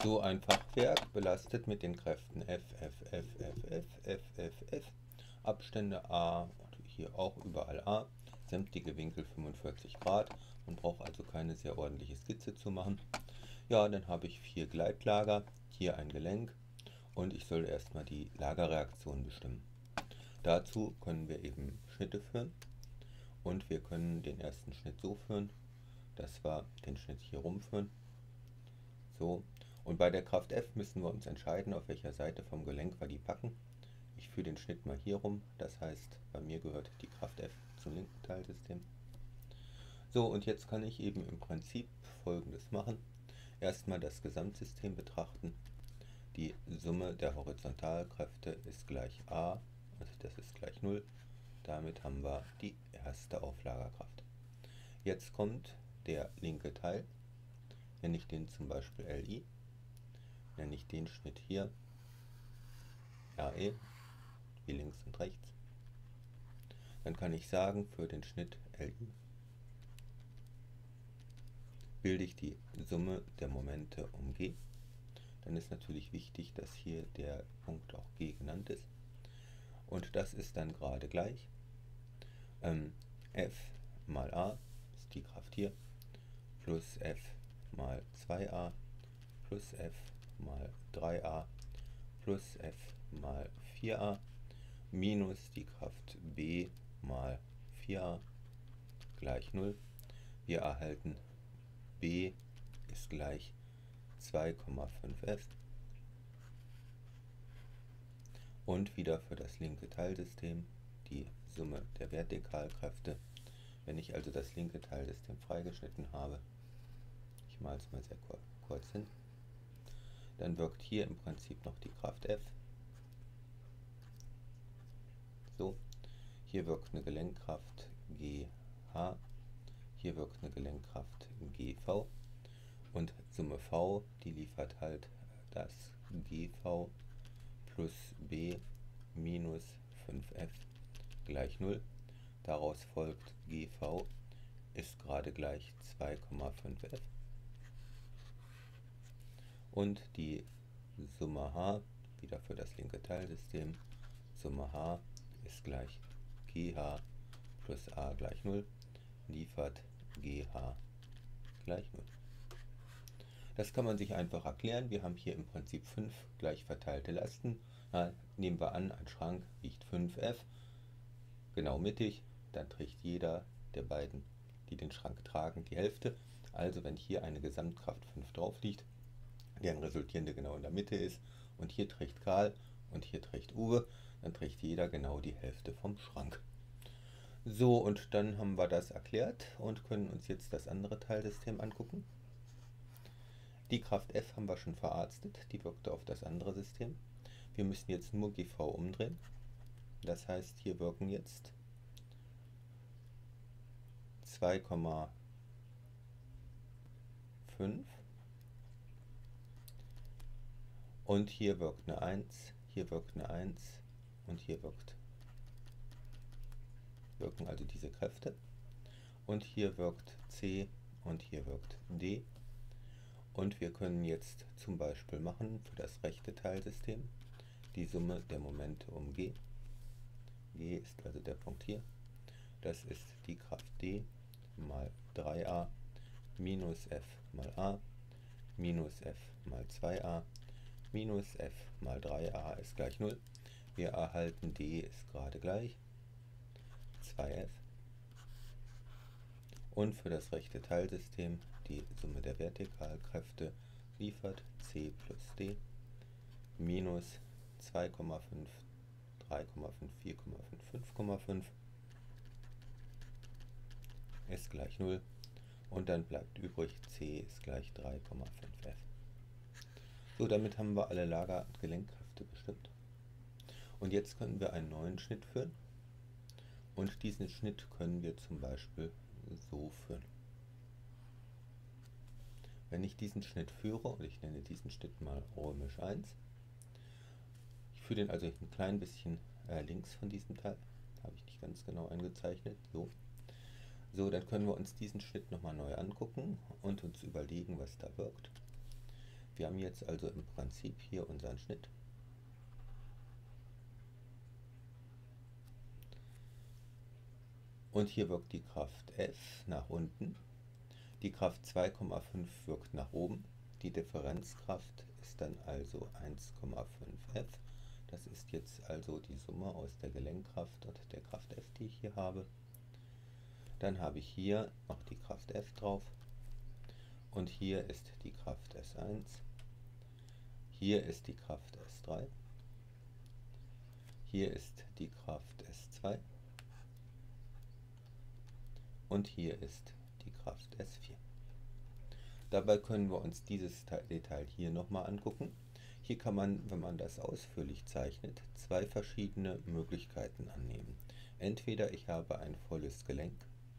So ein Fachwerk belastet mit den Kräften F, F, F, F, F, F, F, F, Abstände A und hier auch überall A, sämtliche Winkel 45 Grad. Man braucht also keine sehr ordentliche Skizze zu machen. Ja, dann habe ich 4 Gleitlager, hier ein Gelenk und ich soll erstmal die Lagerreaktion bestimmen. Dazu können wir eben Schnitte führen und wir können den ersten Schnitt so führen, dass wir den Schnitt hier rumführen. So, und bei der Kraft F müssen wir uns entscheiden, auf welcher Seite vom Gelenk wir die packen. Ich führe den Schnitt mal hier rum, das heißt, bei mir gehört die Kraft F zum linken Teilsystem. So, und jetzt kann ich eben im Prinzip Folgendes machen. Erstmal das Gesamtsystem betrachten. Die Summe der Horizontalkräfte ist gleich A, also das ist gleich 0. Damit haben wir die erste Auflagerkraft. Jetzt kommt der linke Teil. Nenne ich den zum Beispiel LI. Nenne ich den Schnitt hier RE, wie links und rechts. Dann kann ich sagen, für den Schnitt LI bilde ich die Summe der Momente um G. Dann ist natürlich wichtig, dass hier der Punkt auch G genannt ist. Und das ist dann gerade gleich F mal A, ist die Kraft hier, plus F mal 2A, plus F mal 3A, plus F mal 4A, minus die Kraft B mal 4A gleich 0. Wir erhalten B ist gleich 2,5F. Und wieder für das linke Teilsystem die Summe der Vertikalkräfte. Wenn ich also das linke Teilsystem freigeschnitten habe, ich male es mal sehr kurz hin, dann wirkt hier im Prinzip noch die Kraft F. So, hier wirkt eine Gelenkkraft GH, hier wirkt eine Gelenkkraft GV und Summe V, die liefert halt das GV plus B minus 5F gleich 0. Daraus folgt GV ist gerade gleich 2,5F. Und die Summe H, wieder für das linke Teilsystem, Summe H ist gleich GH plus A gleich 0, liefert GH gleich 0. Das kann man sich einfach erklären. Wir haben hier im Prinzip 5 gleich verteilte Lasten. Nehmen wir an, ein Schrank wiegt 5F, genau mittig, dann trägt jeder der beiden, die den Schrank tragen, die Hälfte. Also wenn hier eine Gesamtkraft 5 drauf liegt, deren resultierende genau in der Mitte ist, und hier trägt Karl und hier trägt Uwe, dann trägt jeder genau die Hälfte vom Schrank. So, und dann haben wir das erklärt und können uns jetzt das andere Teilsystem angucken. Die Kraft F haben wir schon verarztet, die wirkte auf das andere System. Wir müssen jetzt nur GV umdrehen. Das heißt, hier wirken jetzt 2,5 und hier wirkt eine 1, hier wirkt eine 1 und hier wirken also diese Kräfte. Und hier wirkt C und hier wirkt D. Und wir können jetzt zum Beispiel machen für das rechte Teilsystem die Summe der Momente um G. G ist also der Punkt hier. Das ist die Kraft D mal 3a minus F mal A minus F mal 2a minus F mal 3a ist gleich 0. Wir erhalten D ist gerade gleich 2F. Und für das rechte Teilsystem die Summe der Vertikalkräfte liefert C plus D minus 2,5, 3,5, 4,5, 5,5 ist gleich 0 und dann bleibt übrig C ist gleich 3,5F. So, damit haben wir alle Lager- und Gelenkkräfte bestimmt. Und jetzt können wir einen neuen Schnitt führen und diesen Schnitt können wir zum Beispiel so führen. Wenn ich diesen Schnitt führe, und ich nenne diesen Schnitt mal römisch 1, ich führe den also ein klein bisschen links von diesem Teil, habe ich nicht ganz genau eingezeichnet, so. So, dann können wir uns diesen Schnitt nochmal neu angucken und uns überlegen, was da wirkt. Wir haben jetzt also im Prinzip hier unseren Schnitt. Und hier wirkt die Kraft F nach unten. Die Kraft 2,5 wirkt nach oben. Die Differenzkraft ist dann also 1,5F. Das ist jetzt also die Summe aus der Gelenkkraft und der Kraft F, die ich hier habe. Dann habe ich hier noch die Kraft F drauf. Und hier ist die Kraft S1. Hier ist die Kraft S3. Hier ist die Kraft S2. Und hier ist die Kraft S4. Dabei können wir uns dieses Detail hier nochmal angucken. Hier kann man, wenn man das ausführlich zeichnet, zwei verschiedene Möglichkeiten annehmen. Entweder ich habe ein volles Gelenk,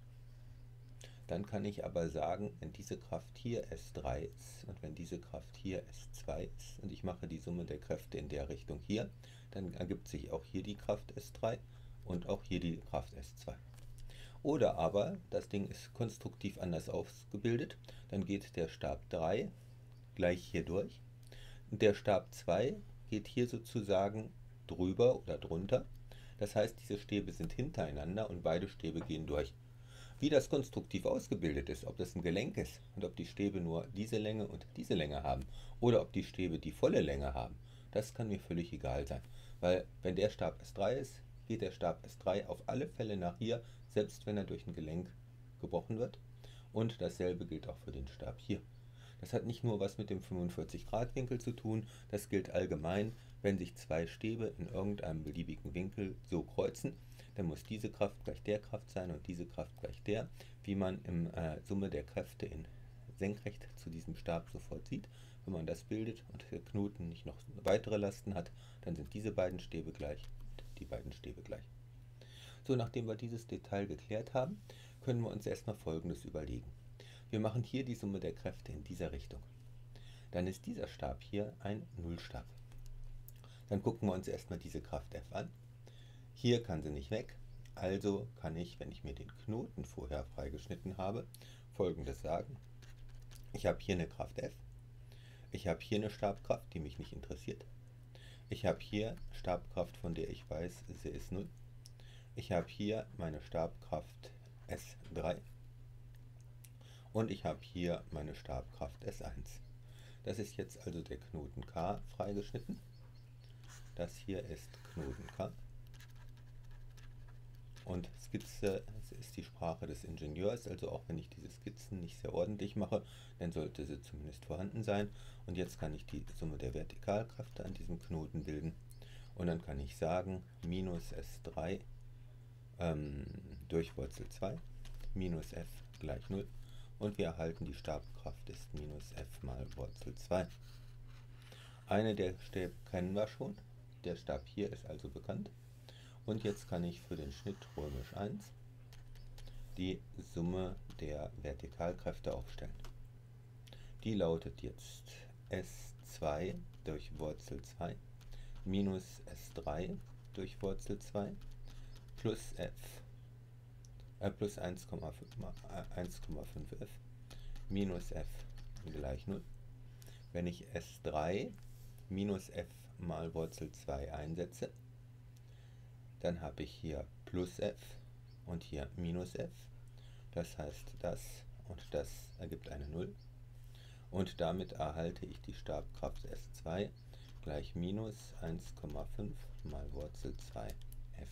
dann kann ich aber sagen, wenn diese Kraft hier S3 ist und wenn diese Kraft hier S2 ist und ich mache die Summe der Kräfte in der Richtung hier, dann ergibt sich auch hier die Kraft S3 und auch hier die Kraft S2. Oder aber das Ding ist konstruktiv anders ausgebildet, dann geht der Stab 3 gleich hier durch und der Stab 2 geht hier sozusagen drüber oder drunter. Das heißt, diese Stäbe sind hintereinander und beide Stäbe gehen durch. Wie das konstruktiv ausgebildet ist, ob das ein Gelenk ist und ob die Stäbe nur diese Länge und diese Länge haben oder ob die Stäbe die volle Länge haben, das kann mir völlig egal sein. Weil wenn der Stab S3 ist, geht der Stab S3 auf alle Fälle nach hier, selbst wenn er durch ein Gelenk gebrochen wird. Und dasselbe gilt auch für den Stab hier. Das hat nicht nur was mit dem 45-Grad-Winkel zu tun, das gilt allgemein, wenn sich zwei Stäbe in irgendeinem beliebigen Winkel so kreuzen, dann muss diese Kraft gleich der Kraft sein und diese Kraft gleich der, wie man im Summe der Kräfte in senkrecht zu diesem Stab sofort sieht. Wenn man das bildet und der Knoten nicht noch weitere Lasten hat, dann sind diese beiden Stäbe gleich und die beiden Stäbe gleich. So, nachdem wir dieses Detail geklärt haben, können wir uns erstmal Folgendes überlegen. Wir machen hier die Summe der Kräfte in dieser Richtung. Dann ist dieser Stab hier ein Nullstab. Dann gucken wir uns erstmal diese Kraft F an. Hier kann sie nicht weg, also kann ich, wenn ich mir den Knoten vorher freigeschnitten habe, Folgendes sagen. Ich habe hier eine Kraft F, ich habe hier eine Stabkraft, die mich nicht interessiert. Ich habe hier Stabkraft, von der ich weiß, sie ist 0. Ich habe hier meine Stabkraft S3 und ich habe hier meine Stabkraft S1. Das ist jetzt also der Knoten K freigeschnitten. Das hier ist Knoten K. Und Skizze ist die Sprache des Ingenieurs, also auch wenn ich diese Skizzen nicht sehr ordentlich mache, dann sollte sie zumindest vorhanden sein. Und jetzt kann ich die Summe der Vertikalkräfte an diesem Knoten bilden. Und dann kann ich sagen, minus S3 durch Wurzel 2, minus F gleich 0. Und wir erhalten, die Stabkraft ist minus F mal Wurzel 2. Eine der Stäbe kennen wir schon. Der Stab hier ist also bekannt. Und jetzt kann ich für den Schnitt römisch 1 die Summe der Vertikalkräfte aufstellen. Die lautet jetzt S2 durch Wurzel 2 minus S3 durch Wurzel 2 plus F plus 1,5F minus F gleich 0. Wenn ich S3 minus F mal Wurzel 2 einsetze, dann habe ich hier plus F und hier minus F. Das heißt, das und das ergibt eine 0. Und damit erhalte ich die Stabkraft S2 gleich minus 1,5 mal Wurzel 2 F.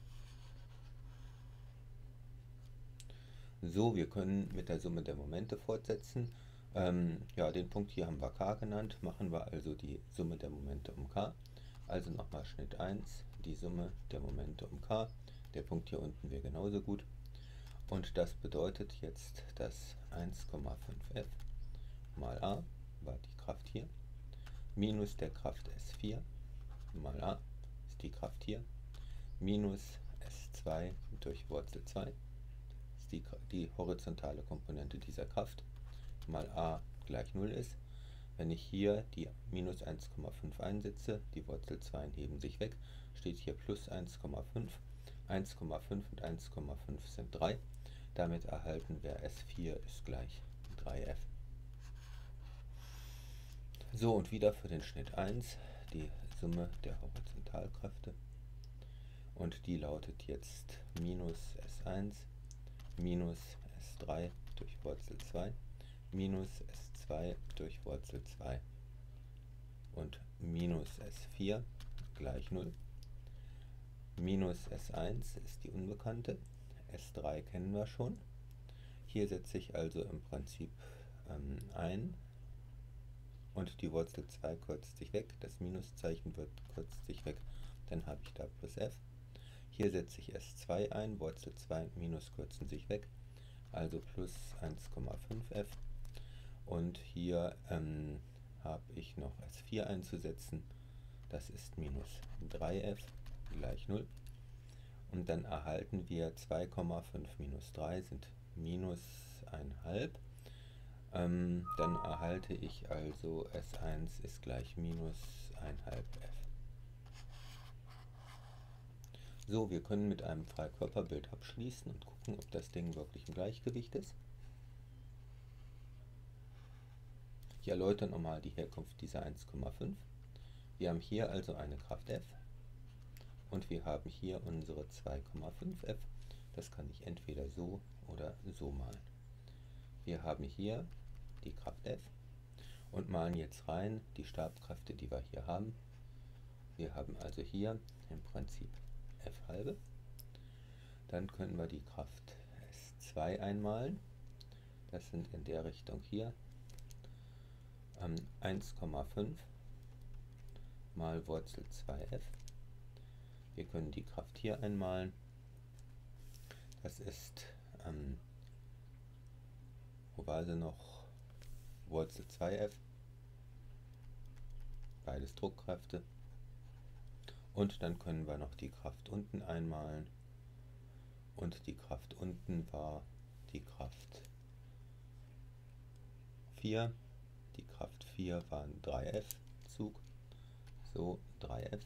So, wir können mit der Summe der Momente fortsetzen. Ja, den Punkt hier haben wir K genannt. Machen wir also die Summe der Momente um K. Also nochmal Schnitt 1, die Summe der Momente um K. Der Punkt hier unten wäre genauso gut. Und das bedeutet jetzt, dass 1,5F mal A war die Kraft hier, minus der Kraft S4 mal A ist die Kraft hier, minus S2 durch Wurzel 2 ist die horizontale Komponente dieser Kraft, mal A gleich 0 ist. Wenn ich hier die minus 1,5 einsetze, die Wurzel 2 heben sich weg, steht hier plus 1,5. 1,5 und 1,5 sind 3. Damit erhalten wir S4 ist gleich 3F. So, und wieder für den Schnitt 1 die Summe der Horizontalkräfte. Und die lautet jetzt minus S1 minus S3 durch Wurzel 2 minus S2 durch Wurzel 2 und minus S4 gleich 0. Minus S1 ist die Unbekannte, S3 kennen wir schon. Hier setze ich also im Prinzip ein und die Wurzel 2 kürzt sich weg, das Minuszeichen kürzt sich weg, dann habe ich da plus f. Hier setze ich S2 ein, Wurzel 2 und Minus kürzen sich weg, also plus 1,5f. Und hier habe ich noch S4 einzusetzen, das ist minus 3f gleich 0. Und dann erhalten wir 2,5 minus 3 sind minus 1,5. Dann erhalte ich also S1 ist gleich minus 1,5f. So, wir können mit einem Freikörperbild abschließen und gucken, ob das Ding wirklich im Gleichgewicht ist. Ich erläutere nochmal die Herkunft dieser 1,5. Wir haben hier also eine Kraft F und wir haben hier unsere 2,5f. Das kann ich entweder so oder so malen. Wir haben hier die Kraft F und malen jetzt rein die Stabkräfte, die wir hier haben. Wir haben also hier im Prinzip F halbe. Dann können wir die Kraft S2 einmalen. Das sind in der Richtung hier 1,5 mal Wurzel 2f. Wir können die Kraft hier einmalen. Das ist Weise noch Wurzel 2f. Beides Druckkräfte. Und dann können wir noch die Kraft unten einmalen. Und die Kraft unten war die Kraft 4. Die Kraft 4 war ein 3f Zug. So 3f.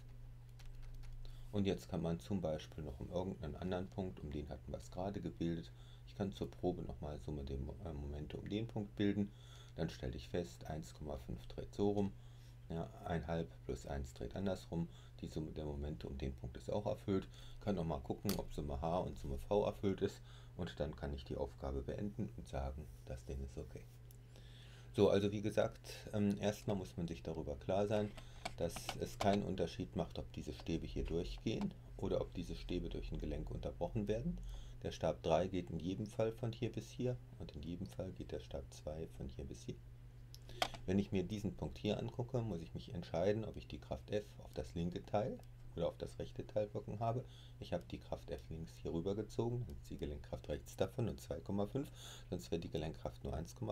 Und jetzt kann man zum Beispiel noch um irgendeinen anderen Punkt, um den hatten wir es gerade gebildet, ich kann zur Probe nochmal Summe der Momente um den Punkt bilden. Dann stelle ich fest, 1,5 dreht so rum, ja, 1,5 plus 1 dreht andersrum. Die Summe der Momente um den Punkt ist auch erfüllt. Ich kann nochmal gucken, ob Summe H und Summe V erfüllt ist. Und dann kann ich die Aufgabe beenden und sagen, das Ding ist okay. So, also wie gesagt, erstmal muss man sich darüber klar sein, dass es keinen Unterschied macht, ob diese Stäbe hier durchgehen oder ob diese Stäbe durch ein Gelenk unterbrochen werden. Der Stab 3 geht in jedem Fall von hier bis hier und in jedem Fall geht der Stab 2 von hier bis hier. Wenn ich mir diesen Punkt hier angucke, muss ich mich entscheiden, ob ich die Kraft F auf das linke Teil oder auf das rechte Teil wirken habe. Ich habe die Kraft F links hier rüber gezogen, dann ist die Gelenkkraft rechts davon und 2,5, sonst wäre die Gelenkkraft nur 1,5.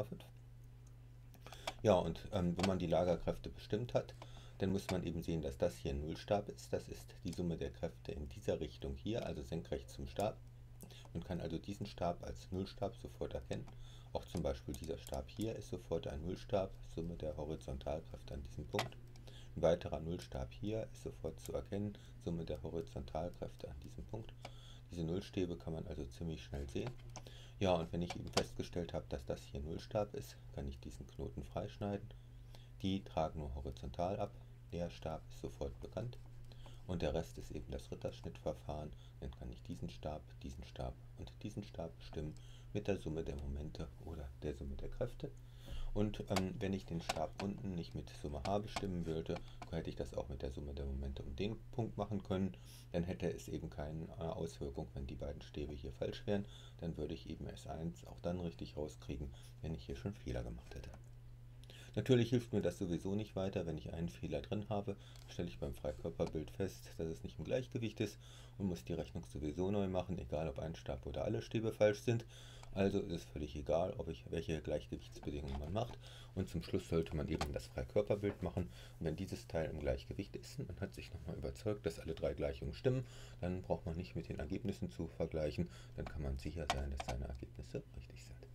Ja, und wenn man die Lagerkräfte bestimmt hat, dann muss man eben sehen, dass das hier ein Nullstab ist. Das ist die Summe der Kräfte in dieser Richtung hier, also senkrecht zum Stab. Man kann also diesen Stab als Nullstab sofort erkennen. Auch zum Beispiel dieser Stab hier ist sofort ein Nullstab, Summe der Horizontalkräfte an diesem Punkt. Ein weiterer Nullstab hier ist sofort zu erkennen, Summe der Horizontalkräfte an diesem Punkt. Diese Nullstäbe kann man also ziemlich schnell sehen. Ja, und wenn ich eben festgestellt habe, dass das hier Nullstab ist, kann ich diesen Knoten freischneiden. Die tragen nur horizontal ab. Der Stab ist sofort bekannt. Und der Rest ist eben das Ritterschnittverfahren. Dann kann ich diesen Stab und diesen Stab bestimmen mit der Summe der Momente oder der Summe der Kräfte. Und wenn ich den Stab unten nicht mit Summe H bestimmen wollte, hätte ich das auch mit der Summe der Momente um den Punkt machen können. Dann hätte es eben keine Auswirkung, wenn die beiden Stäbe hier falsch wären. Dann würde ich eben S1 auch dann richtig rauskriegen, wenn ich hier schon Fehler gemacht hätte. Natürlich hilft mir das sowieso nicht weiter. Wenn ich einen Fehler drin habe, stelle ich beim Freikörperbild fest, dass es nicht im Gleichgewicht ist und muss die Rechnung sowieso neu machen, egal ob ein Stab oder alle Stäbe falsch sind. Also ist es völlig egal, welche Gleichgewichtsbedingungen man macht. Und zum Schluss sollte man eben das Freikörperbild machen. Und wenn dieses Teil im Gleichgewicht ist, man hat sich nochmal überzeugt, dass alle drei Gleichungen stimmen, dann braucht man nicht mit den Ergebnissen zu vergleichen. Dann kann man sicher sein, dass seine Ergebnisse richtig sind.